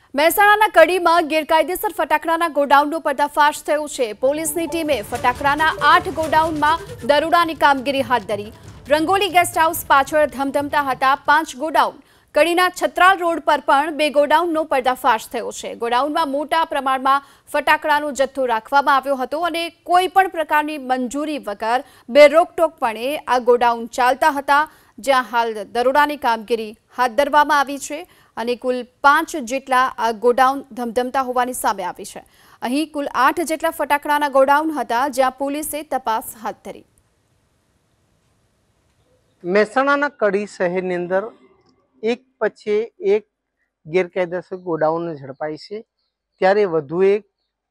મહેસાણાના કડીમાં ગેરકાયદેસર ફટાકડાના ગોડાઉનનો પર્દાફાશ થયો છે। પોલીસની ટીમે ફટાકડાના 8 ગોડાઉનમાં દરોડાની કામગીરી હાથ ધરી। રંગોલી ગેસ્ટ હાઉસ પાછળ ધમધમતા હતા 5 ગોડાઉન। કડીના છત્રાલ રોડ પર પણ 2 ગોડાઉનનો પર્દાફાશ થયો છે। ગોડાઉનમાં મોટા પ્રમાણમાં ફટાકડાનો જથ્થો રાખવામાં આવ્યો હતો અને કોઈ પણ પ્રકારની મંજૂરી વગર બેરોકટોકપણે આ ગોડાઉન ચાલતા હતા, જ્યાં હાલ દરોડાની કામગીરી હાથ ધરવામાં આવી છે અને કુલ 5 જેટલા આ ગોડાઉન ધમધમતા હોવાની સામે આવી છે। અહીં કુલ 8 જેટલા ફટાકડાના ગોડાઉન હતા, જ્યાં પોલીસે તપાસ હાથ ધરી। મહેસાણાના કડી શહેરની અંદર એક પછી એક ગેરકાયદેસર ગોડાઉન ઝડપાઈ છે, ત્યારે વધુ એક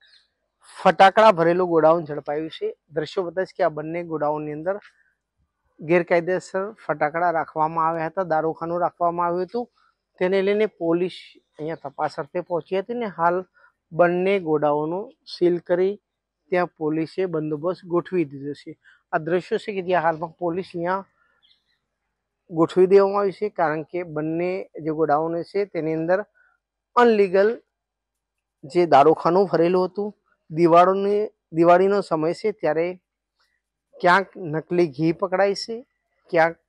ફટાકડા ભરેલું ગોડાઉન ઝડપાયું છે। દ્રશ્યો બતાવે છે કે આ બંને ગોડાઉનની અંદર ગેરકાયદેસર ફટાકડા રાખવામાં આવ્યા હતા, દારૂખાનું રાખવામાં આવ્યું હતું। તેને લઈને પોલીસ અહીંયા તપાસ અર્થે પહોંચી હતી ને હાલ બંને ગોડાઉનો સીલ કરી ત્યાં પોલીસે બંદોબસ્ત ગોઠવી દીધો છે। આ દ્રશ્યો છે કે જ્યાં હાલમાં પોલીસ અહીંયા ગોઠવી દેવામાં આવી છે, કારણ કે બંને જે ગોડાઉનો છે તેની અંદર અનલીગલ જે દારૂખાનું ભરેલું હતું। દિવાળીનો સમય છે ત્યારે ક્યાંક નકલી ઘી પકડાય છે, ક્યાંક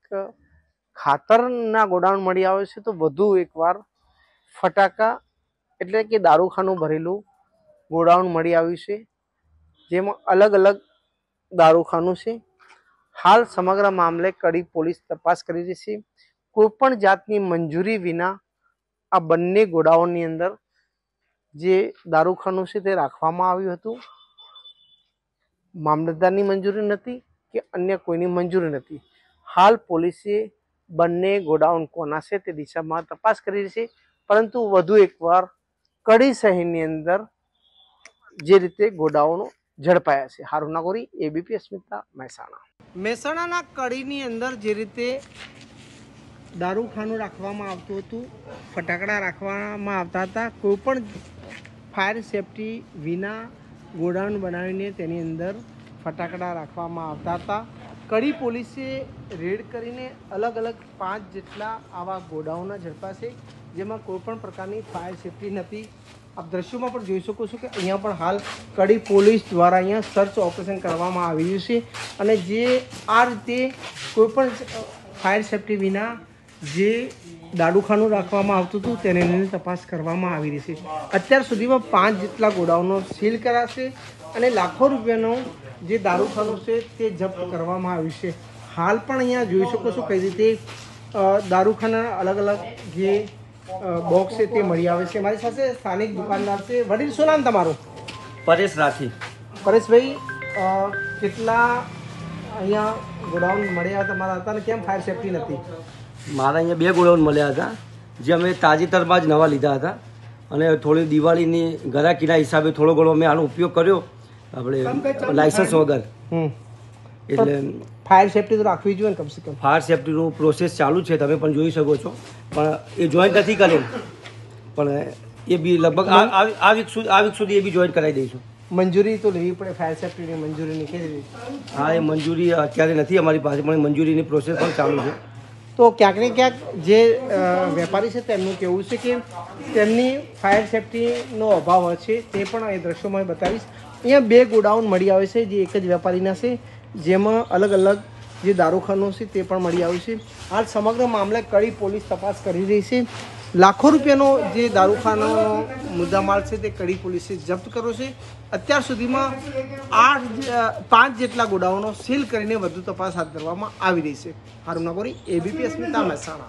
ખાતરના ગોડાઉન મળી આવે છે, તો વધુ એકવાર ફટાકા એટલે કે દારૂખાનું ભરેલું ગોડાઉન મળી આવ્યું છે, જેમાં અલગ અલગ દારૂખાનું છે। હાલ સમગ્ર મામલે કડી પોલીસ તપાસ કરી રહી છે। કોઈ પણ જાતની મંજૂરી વિના આ બંને ગોડાઉનની અંદર જે દારૂખાનું છે તે રાખવામાં આવ્યું હતું। મામલતદારની મંજૂરી નથી કે અન્ય કોઈની મંજૂરી નથી। હાલ પોલીસે બંને ગોડાઉન કોના છે તે દિશામાં તપાસ કરી રહી છે, પરંતુ વધુ એકવાર કડી શહેરની અંદર જે રીતે ગોડાઉનો ઝડપાયા છે। હારૂન નાગોરી, એબીપી અસ્મિતા, મહેસાણા। મહેસાણાના કડીની અંદર જે રીતે દારૂખાનું રાખવામાં આવતું હતું, ફટાકડા રાખવામાં આવતા હતા, કોઈ પણ ફાયર સેફટી વિના ગોડાઉન બનાવીને તેની અંદર ફટાકડા રાખવામાં આવતા હતા। કડી પોલીસે રેડ કરીને અલગ અલગ 5 જેટલા આવા ગોડાઉન ઝડપાશે, જેમાં કોઈ પણ પ્રકારની ફાયર સેફટી નથી। આપ દ્રશ્યોમાં પણ જોઈ શકો છો કે અહીંયા પણ હાલ કડી પોલીસ દ્વારા અહીંયા સર્ચ ઓપરેશન કરવામાં આવી રહ્યું છે અને જે આ રીતે કોઈ પણ ફાયર સેફટી વિના જે દારૂખાનું રાખવામાં આવતું હતું તેને લઈને તપાસ કરવામાં આવી રહી છે। અત્યાર સુધીમાં 5 જેટલા ગોડાઉનો સીલ કરાશે અને લાખો રૂપિયાનો જે દારૂખાનું છે તે જપ્ત કરવામાં આવ્યું છે। હાલ પણ અહીંયા જોઈ શકો છો કઈ રીતે દારૂખાના અલગ અલગ જે બોક્સ છે તે મળી આવે છે। મારી સાથે સ્થાનિક દુકાનદાર છે। વડીલ, શું નામ તમારું? પરેશ રાઠી। પરેશભાઈ, કેટલા અહીંયા ગોડાઉન મળ્યા તમારા હતા અને કેમ ફાયર સેફટી નથી? મારા અહીંયા 2 ગોડાઉન મળ્યા હતા, જે અમે તાજેતરમાં જ નવા લીધા હતા અને થોડી દિવાળીની ગરાકીના હિસાબે થોડો ઘણો અમે આનો ઉપયોગ કર્યો, આપણે લાયસન્સ વગર। એટલે ફાયર સેફટી તો રાખવી જોઈએ ને કમસે કમ। ફાયર સેફટીનું પ્રોસેસ ચાલુ છે, તમે પણ જોઈ શકો છો, પણ એ જોઈન્ટ નથી કરેલ, પણ એ બી લગભગ આ વીક સુધી એ બી જોઈન્ટ કરાવી દઈશું। મંજૂરી તો લેવી પડે ફાયર સેફટીની મંજૂરીની કેવી રીતે? હા, એ મંજૂરી અત્યારે નથી અમારી પાસે, પણ મંજૂરીની પ્રોસેસ પણ ચાલુ છે। તો ક્યાંક ને ક્યાંક જે વેપારી છે તેમનું કહેવું છે કે તેમની ફાયર સેફટીનો અભાવ છે, તે પણ એ દ્રશ્યોમાં બતાવીશ। અહીંયા 2 ગોડાઉન મળી આવે છે જે એક જ વેપારીના છે, જેમાં અલગ અલગ જે દારૂખાનું છે તે પણ મળી આવ્યું છે। હાલ સમગ્ર મામલે કડી પોલીસ તપાસ કરી રહી છે। લાખો રૂપિયાનો જે દારૂખાનાનો મુદ્દામાલ છે તે કડી પોલીસે જપ્ત કર્યો છે। અત્યાર સુધીમાં 5 જેટલા ગોડાઉનો સીલ કરીને વધુ તપાસ હાથ ધરવામાં આવી રહી છે। હારૂન નાગોરી, એબીપી અસ્મિતા, મહેસાણા।